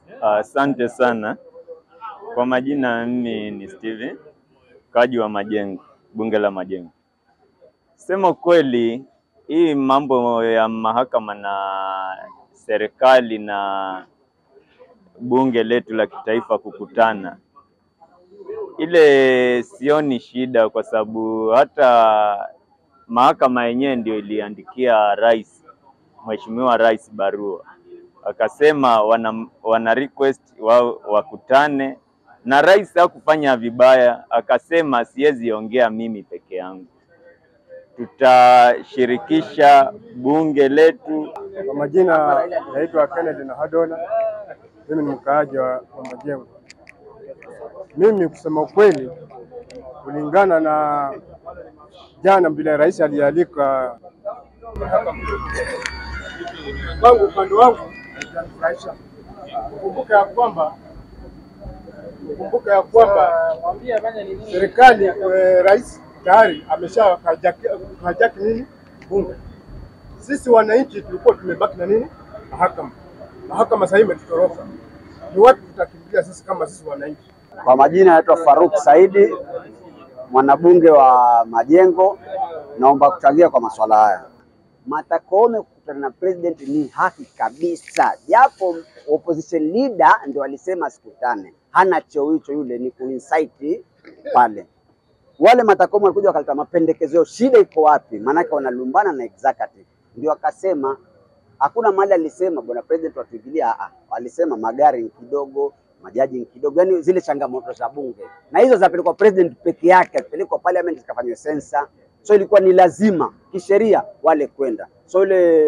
Asante sana. Kwa majina mimi ni Steven, kaji wa Majengo, bunge la Majengo. Sema kweli, hii mambo ya mahakama na serikali na bunge letu la kitaifa kukutana, ile sioni shida, kwa sababu hata mahakama yenyewe ndio iliandikia rais, Mheshimiwa Rais barua. Akasema wana request wakutane, na rais hakufanya vibaya, akasema siwezi ongea mimi peke yangu, tutashirikisha bunge letu. Kwa majina naitwa Kennedy na Hadona, mimi ni mkaaji wa Majengo. Mimi kusema ukweli, kulingana na jana bila rais alialika wangu upande wangu itanifurahisha. Kumbuka ya kwamba serikali rais tayari amesha hajaki nini bunge. Sisi wananchi tulikuwa tumebaki na nini? Mahakama sasa imetutoroka. Ni wapi tutakimbilia sisi kama sisi wananchi? Kwa majina naitwa Faruk Saidi, mwanabunge wa Majengo. Naomba kuchangia kwa masuala haya. Martha Koome kukutana na president ni haki kabisa, japo opposition leader ndio alisema sikutane. Hana cheo hicho, yule ni kuincite pale. Wale Martha Koome walikuja wakaleta mapendekezo, shida iko wapi? Maanake wanalumbana na executive. Ndio akasema hakuna mahali alisema bwana president watuingilia, walisema magari kidogo, majaji kidogo, yani zile changamoto za bunge. Na hizo zapelekwa president peke yake, zapelekwa parliament zikafanywa sensa. So ilikuwa ni lazima kisheria wale kwenda. So ile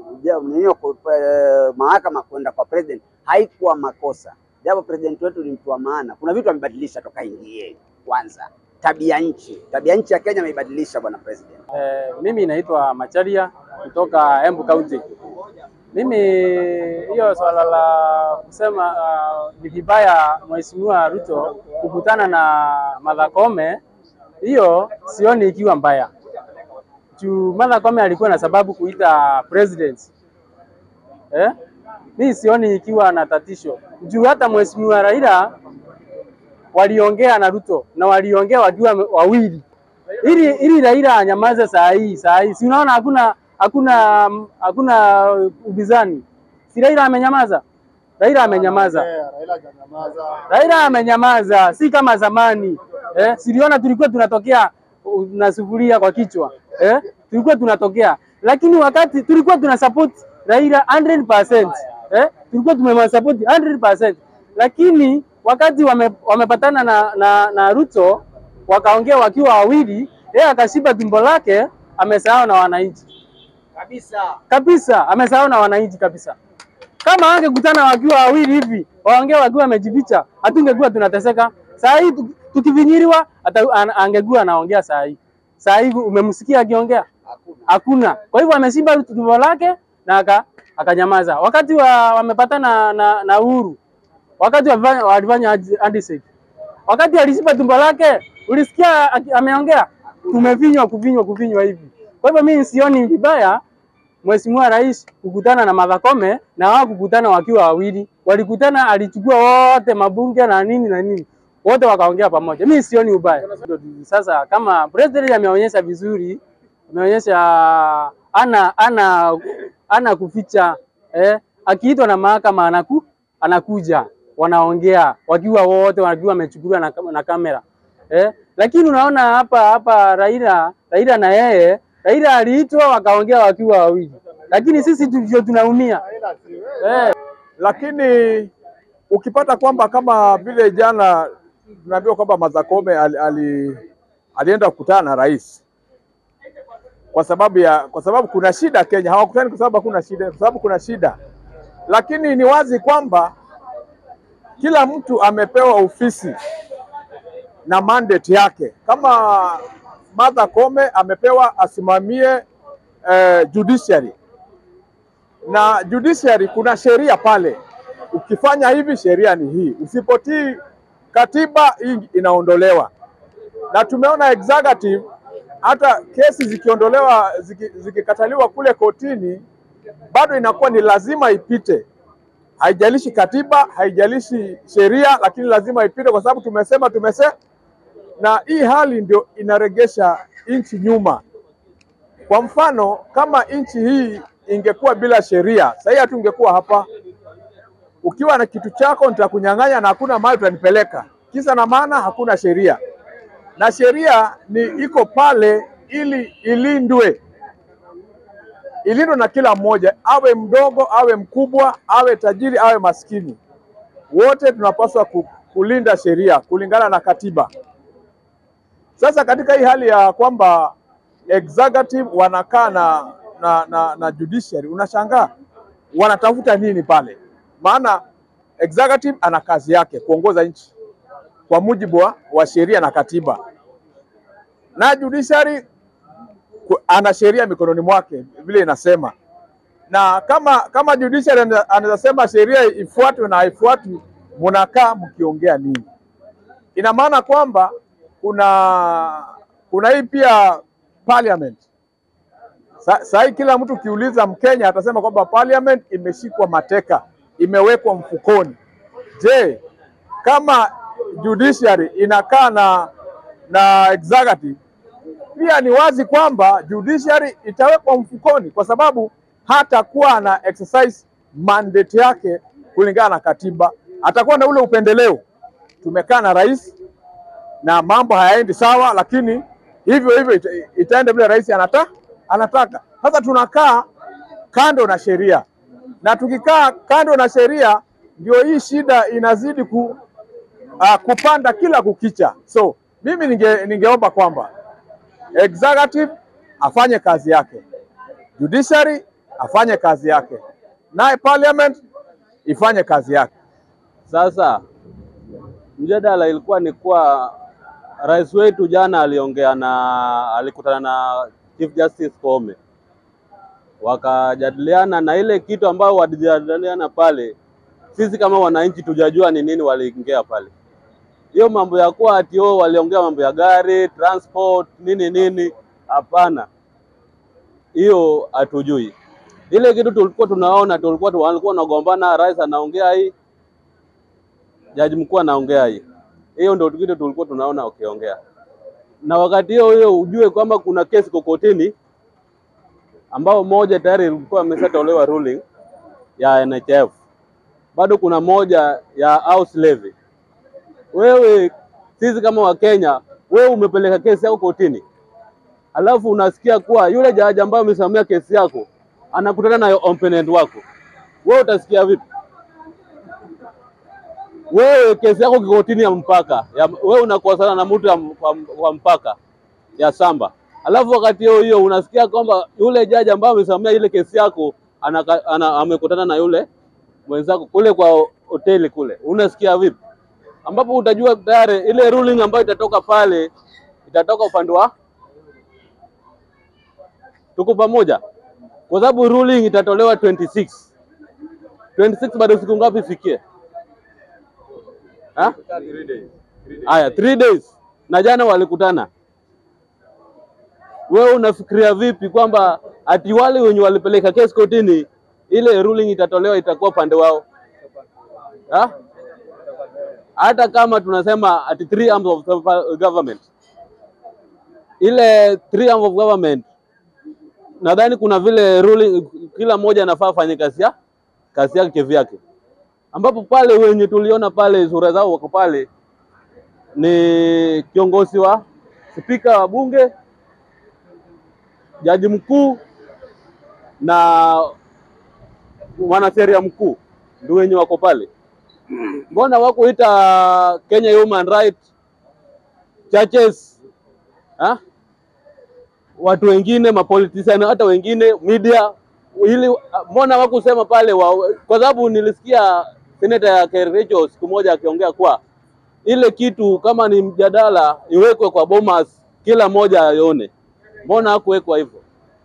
mahakama kwenda kwa president haikuwa makosa. Japo president wetu ni mtu wa maana. Kuna vitu amebadilisha toka ingie. Kwanza tabia nchi ya Kenya ameibadilisha bwana president. Mimi naitwa Macharia kutoka Embu County. Mimi hiyo swala la kusema ni vibaya Mheshimiwa Ruto kukutana na Martha Koome, hiyo sioni ikiwa mbaya. Juu Martha Koome alikuwa na sababu kuita president. Mimi sioni ikiwa na tatisho. Juu hata Mheshimiwa Raila waliongea na Ruto na waliongea wakiwa wawili. Ili Raila anyamaze saa hii. Si unaona hakuna ubizani. Si Raila amenyamaza. Raila amenyamaza, si kama zamani. Siliona tulikuwa tunatokea na sufuria kwa kichwa. Tulikuwa tunatokea. Lakini wakati tulikuwa tunasupport Raila 100%. Tulikuwa tumemsupport 100%. Lakini wakati wamepatana na Ruto, wakaongea wakiwa wawili, yeye akashiba tumbo lake, amesahau na wananchi. Kabisa, amesahau na wananchi kabisa. Kama angekutana wakiwa wawili hivi, waongea wakiwa wamejificha, hatungekuwa tunateseka. Saa hii tukivinyiriwa, angekuwa anaongea saa hii. Saa hii umemsikia akiongea? Hakuna. Kwa hivyo ameshiba tumbo lake na akanyamaza. Wakati wamepatana na Uhuru, wakati walifanya handshake, wakati alishiba tumbo lake, ulisikia ameongea? Kuvinywa hivi. Kwa hivyo mimi sioni vibaya Mheshimiwa Rais kukutana na Martha Koome, na wao kukutana wakiwa wawili. Walikutana, alichukua wote mabunge na nini. Wote wakaongea pamoja. Mimi sioni ubaya. Sasa kama president ameonyesha vizuri, ameonyesha ana kuficha, akiitwa na mahakama anakuja, wanaongea wakiwa wote wakiwa wamechukuliwa na kamera. Lakini unaona hapa Raila na yeye, Raila aliitwa wakaongea wakiwa wawili. Lakini sisi ndio tunaumia. Lakini ukipata kwamba kama vile jana tunaambiwa kwamba Martha Koome alienda kukutana na rais kwa sababu kuna shida Kenya. Hawakutani kwa sababu kuna shida, kwa sababu kuna shida. Lakini ni wazi kwamba kila mtu amepewa ofisi na mandate yake. Kama Martha Koome amepewa asimamie judiciary, na judiciary kuna sheria pale. Ukifanya hivi sheria ni hii, usipotii katiba hii inaondolewa. Na tumeona executive hata kesi zikikataliwa kule kotini, bado inakuwa ni lazima ipite haijalishi katiba, haijalishi sheria, lakini lazima ipite kwa sababu tumesema. Na hii hali ndio inaregesha nchi nyuma. Kwa mfano, kama nchi hii ingekuwa bila sheria, sasa hatungekuwa hapa. Ukiwa na kitu chako nitakunyang'anya na hakuna mahali utanipeleka. Kisa na maana hakuna sheria. Na sheria iko pale ili ilindwe na kila mmoja, awe mdogo, awe mkubwa, awe tajiri, awe maskini. Wote tunapaswa kulinda sheria kulingana na katiba. Sasa katika hii hali ya kwamba executive wanakaa na judiciary, unashangaa wanatafuta nini pale? Maana executive ana kazi yake kuongoza nchi kwa mujibu wa sheria na katiba, na judiciary ana sheria mikononi mwake vile inasema. Na kama judiciary anaweza sema sheria ifuatwe na haifuatwi, mnakaa mkiongea nini? Ina maana kwamba kuna hii pia parliament. Sasa kila mtu kiuliza Mkenya atasema kwamba parliament imeshikwa mateka, imewekwa mfukoni. Je, kama judiciary inakaa na executive, pia ni wazi kwamba judiciary itawekwa mfukoni, kwa sababu hatakuwa na exercise mandate yake kulingana na katiba. Atakuwa na ule upendeleo. Tumekaa na rais na mambo hayaendi sawa, lakini hivyo itaenda vile rais anataka. Sasa tunakaa kando na sheria, na tukikaa kando na sheria ndio hii shida inazidi kupanda kila kukicha. So mimi ningeomba kwamba executive afanye kazi yake, judiciary afanye kazi yake, naye parliament ifanye kazi yake. Sasa mjadala ilikuwa ni kwa rais wetu jana alikutana na Chief Justice Koome, wakajadiliana na ile kitu ambayo walijadiliana pale. Sisi kama wananchi tujajua ni nini waliongea pale. Hiyo mambo ya kuwa ati waliongea mambo ya gari, transport, nini, hapana. Hiyo hatujui. Ile kitu tulikuwa tunaona, walikuwa wanagombana, rais anaongea hii, jaji mkuu anaongea hii. Hiyo ndio kitu tulikuwa tunaona ukiongea. Na wakati hiyo ujue kwamba kuna kesi kokotini ambao moja tayari ilikuwa ameshatolewa ruling ya NHF. Bado kuna moja ya house levy. Wewe, sisi kama wa Kenya, wewe umepeleka kesi yako kotini, alafu unasikia kuwa yule jaji ambaye amesamia kesi yako anakutana na opponent wako. Wewe utasikia vipi? Wewe kesi yako kikotini ya mpaka, wewe unakosana na mtu wa mpaka ya samba, alafu wakati hiyo unasikia kwamba yule jaji ambaye amesamia ile kesi yako amekutana na yule mwenzako kule kwa hoteli kule. Unasikia vipi? Ambapo utajua tayari ile ruling ambayo itatoka pale itatoka upande wa tuko pamoja, kwa sababu ruling itatolewa 26 bado siku ngapi ifikie? 3 days. Haya, 3 days. Na jana walikutana. Wewe unafikiria vipi kwamba ati wale wenye walipeleka kesi kotini ile ruling itatolewa itakuwa pande wao? Hata kama tunasema ati 3 arms of government, ile 3 arms of government, nadhani kuna vile ruling kila mmoja anafaa afanye kazi yake kivyake. Ambapo pale wenye tuliona pale sura zao wako pale ni kiongozi wa spika wa bunge, jaji mkuu na mwanasheria mkuu, ndio wenye wako pale. Mbona wako ita Kenya Human Rights churches, watu wengine, mapolitician, hata wengine media, ili mbona wako sema pale kwa sababu nilisikia Senator ya Kericho siku moja akiongea kwa ile kitu kama ni mjadala iwekwe kwa Bomas, kila moja aione. Mbona hakuwekwa hivyo?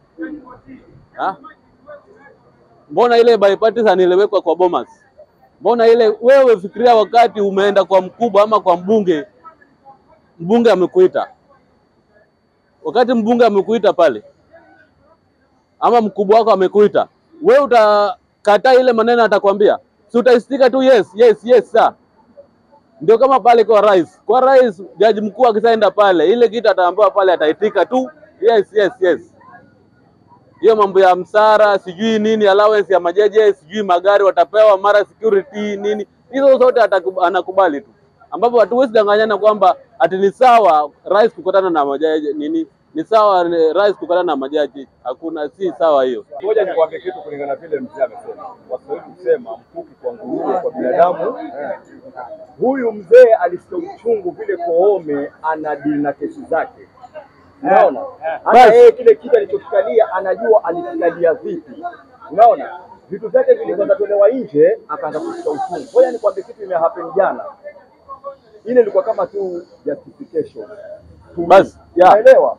Mbona ile bipartisan ilewekwa kwa Bomas? Mbona ile, wewe fikiria wakati umeenda kwa mkubwa ama kwa mbunge amekuita. Wakati mbunge amekuita pale ama mkubwa wako amekuita, wewe utakataa ile maneno atakwambia? Si utaistika tu yes sir. Ndio kama pale kwa rais. Kwa rais jaji mkuu akisaenda pale, ile kitu ataambiwa pale ataitika tu yes. Hiyo mambo ya msara, sijui nini, allowance ya majaji, sijui magari watapewa, mara security nini, hizo zote anakubali tu. Ambapo hatuwezi danganyana kwamba ati ni sawa rais kukutana na majaji nini, ni sawa rais kukutana na majaji, hakuna, si sawa hiyo. Ngoja nikwambie kitu kulingana vile mzee amesema. Waswahili kusema mkuki kwa nguruwe kwa binadamu. Huyu mzee alisikia uchungu vile Koome anadili na kesi zake. Unaona? Hata yeye kile kitu alichokikalia anajua alikikalia vipi. Unaona? Vitu vyake vilikuwa tolewa nje akaanza kusikia uchungu. Ngoja nikwambie kitu imehappen jana. Ile ilikuwa kama tu justification. Basi, unaelewa?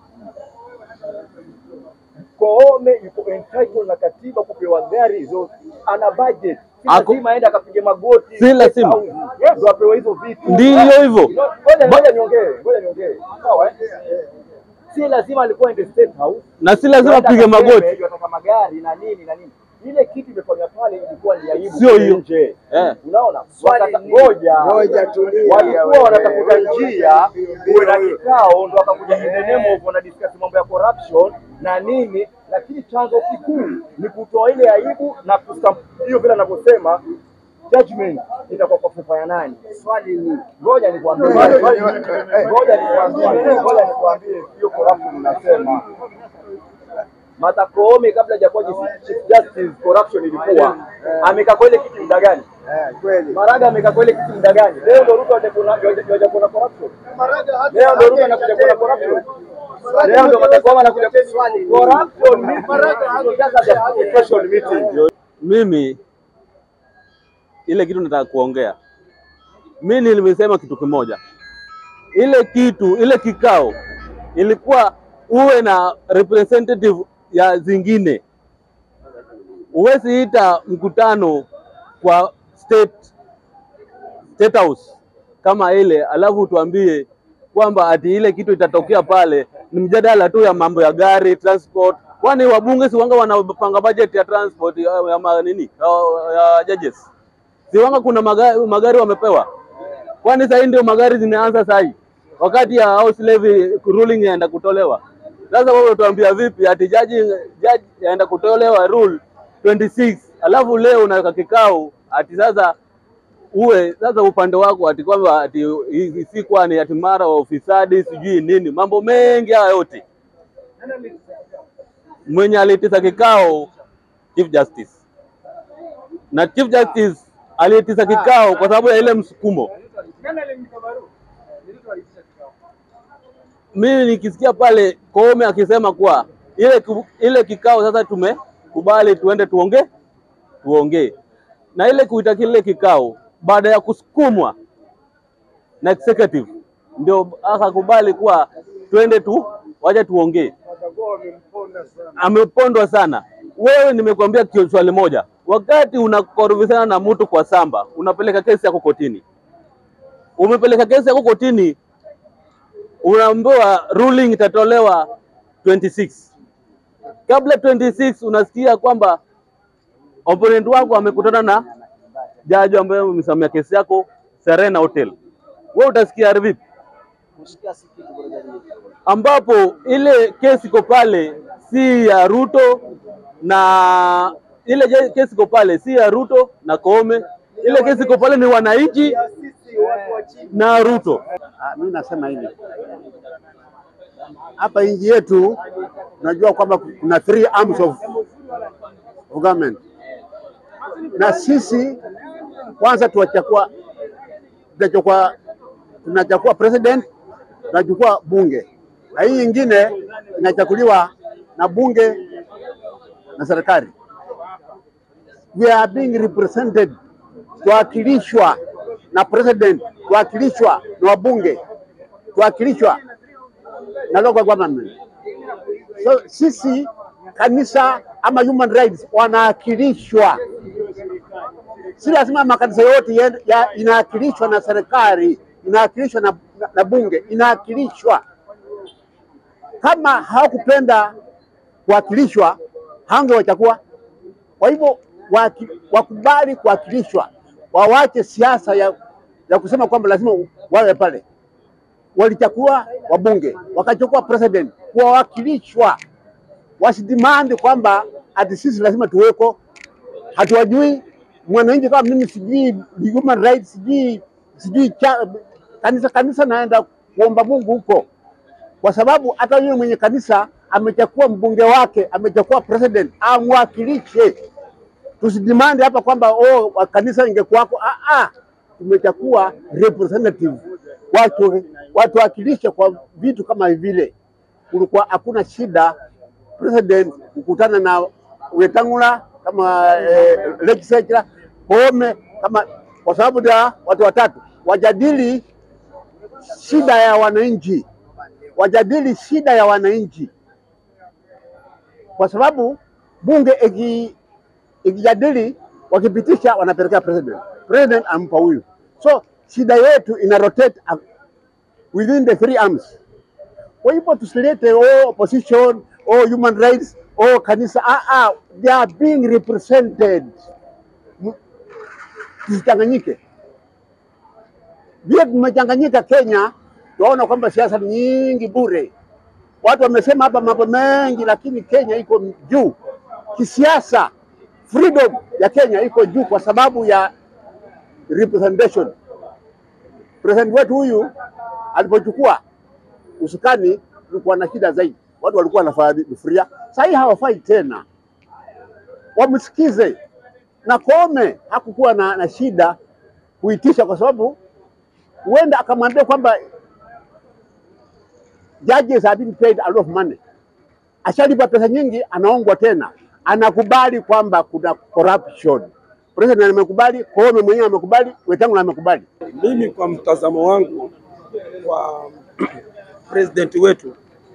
Koome yuko entitled na katiba kupewa gari hizo, ana budget. Lazima aende akapige magoti. Si lazima. Ndio apewe hizo vitu. Ndio hivyo. Ngoja niongee. Sawa? Si lazima alikuwa in state house. Na si lazima apige magoti. Anataka magari na nini. Ile kitu imefanywa pale ilikuwa ni aibu. Sio hiyo. Unaona? Ngoja tulia. Walikuwa wanatafuta njia kuwe na kikao ndio akakuja in the name of wana discuss mambo ya corruption na nini, lakini chanzo kikuu ni kutoa ile aibu na kustamp hiyo vile anavyosema judgment itakuwa kwa sifa ya nani? Swali ni ngoja nikwambie hiyo corruption unasema Martha Koome kabla hajakuwa Chief Justice corruption ilikuwa amekaa kwa ile kiti muda gani? Kweli. Maraga amekaa kwa ile kiti muda gani? Leo ndo Ruto hajakuwa corruption. Leo ndo Ruto anakuja kuwa corruption. Leo ndo Martha Koome anakuja swali corruption ni Maraga hajakuja special meeting. Mimi ile kitu nataka kuongea. Mimi nilimesema kitu kimoja. Ile kikao ilikuwa uwe na representative ya zingine. Uwezi ita mkutano kwa state house kama ile alafu tuambie kwamba ati ile kitu itatokea pale ni mjadala tu ya mambo ya gari, transport. Kwani wabunge si wanga wanapanga budget ya transport ya nini? Ya judges. Si wanga kuna magari wamepewa. Kwani sasa ndio magari zimeanza sasa wakati ya house levy ruling yaenda kutolewa. Sasa wao tuambia vipi ati judge yaenda kutolewa rule 26 alafu leo unaweka kikao ati sasa uwe sasa upande wako ati kwamba ati si kwani ati mara wa ufisadi sijui nini, mambo mengi haya yote. Mwenye aliitisa kikao Chief Justice, na Chief Justice aliitisa kikao kwa sababu ya ile msukumo. Mimi nikisikia pale Koome akisema kwa ile kikao sasa tumekubali tuende tuongee. Na ile kuita kile kikao baada ya kusukumwa na executive ndio akakubali kwa tuende waje tuongee. Amepondwa sana. Wewe nimekwambia swali moja. Wakati unakorofishana na mtu kwa samba, unapeleka kesi yako kotini. Umepeleka kesi yako kotini, unaambiwa ruling itatolewa 26. Kabla 26 unasikia kwamba opponent wako amekutana na jaji ambaye amesamia kesi yako Serena Hotel. Wewe utasikia vipi? Ambapo ile kesi iko pale si ya Ruto na ile kesi iko pale si ya Ruto na Koome. Ile kesi iko pale ni wananchi na Ruto. Mimi nasema hivi. Hapa nchi yetu tunajua kwamba kuna 3 arms of government. Na sisi kwanza tunachukua president, tunachukua bunge. Na hii nyingine inachakuliwa na bunge na serikali. We are being represented, tuwakilishwa na president, tuwakilishwa na wabunge, tuwakilishwa na local government. So sisi kanisa ama human rights wanawakilishwa. Si lazima makanisa yote inawakilishwa na serikali, inawakilishwa na bunge, inawakilishwa. Kama hawakupenda kuwakilishwa, hangewachagua. Kwa hivyo wakubali kuwakilishwa. wawache siasa ya kusema kwamba lazima wawe pale. Walichukua wabunge, wakachukua president kuwakilishwa, wasidimandi kwamba ati sisi lazima tuweko. Hatuwajui mwananchi kama mimi, sijui human rights, sijui kanisa naenda kuomba Mungu huko, kwa sababu hata yule mwenye kanisa amechukua mbunge wake, amechukua president amwakilishe. Tusidimandi hapa kwamba kanisa ingekuwako. Tumechukua representative watu wakilisha kwa vitu kama vile. Kulikuwa hakuna shida president kukutana na Wetangula kama legislature, Koome kama, kwa sababu da watu watatu wajadili shida ya wananchi, kwa sababu bunge ikijadili, wakipitisha wanapelekea president ampa huyu. So shida yetu ina rotate within the three arms. Kwa hivyo tusilete opposition human rights kanisa. They are being represented. Tusichanganyike. Vile tumechanganyika Kenya, tunaona kwamba siasa ni nyingi bure. Watu wamesema hapa mambo mengi, lakini Kenya iko juu kisiasa. Freedom ya Kenya iko juu kwa sababu ya representation. President wetu huyu alipochukua usukani kulikuwa na shida zaidi. Watu walikuwa wanafikiria, sasa hawafai tena. Wamsikize. Na Koome hakukuwa na shida kuitisha, kwa sababu huenda akamwambia kwamba judges have been paid a lot of money. Ashalipa pesa nyingi, anaongwa tena. Anakubali kwamba kuna corruption. President amekubali, Koome mwenyewe amekubali, Wetangula amekubali. Mimi kwa mtazamo wangu kwa president wetu,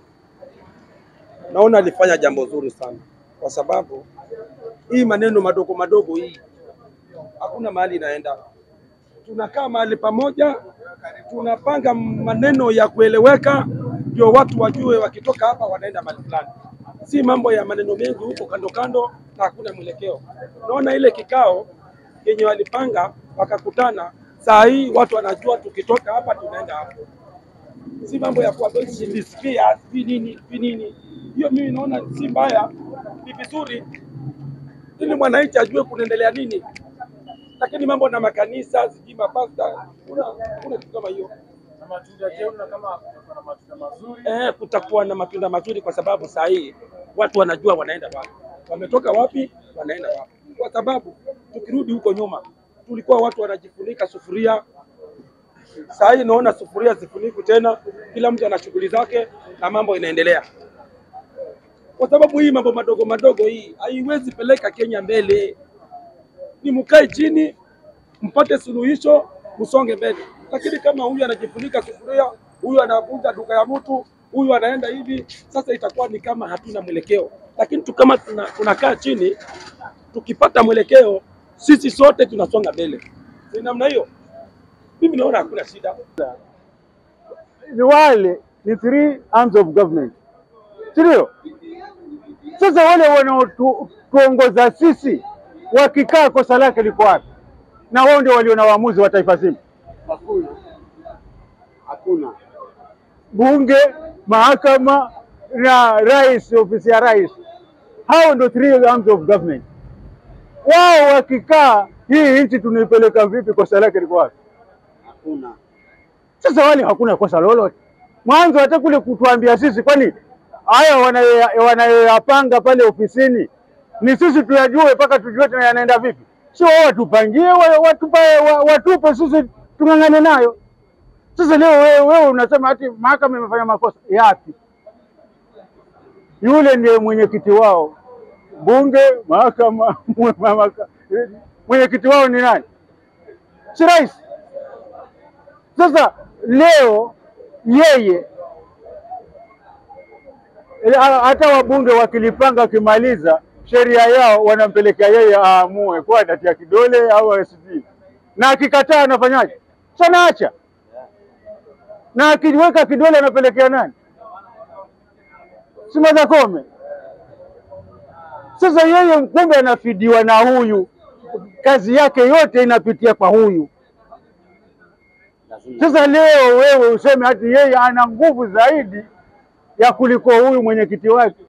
naona alifanya jambo zuri sana, kwa sababu hii maneno madogo madogo hii hakuna mahali inaenda. Tunakaa mahali pamoja, tunapanga maneno ya kueleweka, ndio watu wajue wakitoka hapa wanaenda mahali fulani. Si mambo ya maneno mengi huko kando kando na hakuna mwelekeo. Naona ile kikao yenye walipanga wakakutana, saa hii watu wanajua tukitoka hapa tunaenda hapo. Si mambo ya kwa disappear nini. Hiyo mimi naona si mbaya, ni vizuri ili mwananchi ajue kunaendelea nini. Lakini mambo na makanisa, sijui mapasta, kuna kitu kama hiyo. Na matunda jeuna kama kuna matunda mazuri. Kutakuwa na matunda mazuri, kwa sababu saa hii watu wanajua wanaenda wapi. Wametoka wapi, wanaenda wapi. Kwa sababu tukirudi huko nyuma, tulikuwa watu wanajifunika sufuria. Saa hii naona sufuria zifuniki tena, kila mtu ana shughuli zake na mambo inaendelea. Kwa sababu hii mambo madogo madogo hii haiwezi peleka Kenya mbele. Ni mkae chini, mpate suluhisho, msonge mbele. Lakini kama huyu anajifunika sufuria, huyu anavunja duka ya mtu, huyu anaenda hivi, sasa itakuwa ni kama hatuna mwelekeo. Lakini kama tunakaa chini, tukipata mwelekeo, sisi sote tunasonga mbele. Ni namna hiyo. Mimi naona hakuna shida. Ni wale ni three arms of government. Sio? Sasa wale wanaotuongoza sisi wakikaa, kosa lake liko wapi? Na wao ndio walio na waamuzi wa taifa zima. Hakuna. Bunge, mahakama na rais, ofisi ya rais. Hao ndio three arms of government. Wao wakikaa, hii nchi tunaipeleka vipi? Kosa lake liko wapi? Hakuna. Sasa wale hakuna kosa lolote. Mwanzo hata kule kutuambia sisi, kwani haya wanayoyapanga pale ofisini ni sisi tuyajue mpaka tujue yanaenda vipi? Sio wao watupangie, watupe sisi tungangane nayo. Sasa leo wewe unasema ati mahakama imefanya makosa yapi? Yule ndiye mwenyekiti wao. Bunge, mahakama, mwenyekiti wao ni nani? Si rais. Sasa leo yeye, hata wabunge wakilipanga kimaliza sheria yao wanampelekea yeye aamue kwa anatia kidole au asiji. Na akikataa anafanyaje? Sana acha. Na akiweka kidole anapelekea nani? Si Martha Koome. Sasa yeye kumbe anafidiwa na huyu kazi yake yote inapitia kwa huyu. Sasa leo wewe useme hati yeye ana nguvu zaidi ya kuliko huyu mwenyekiti wake.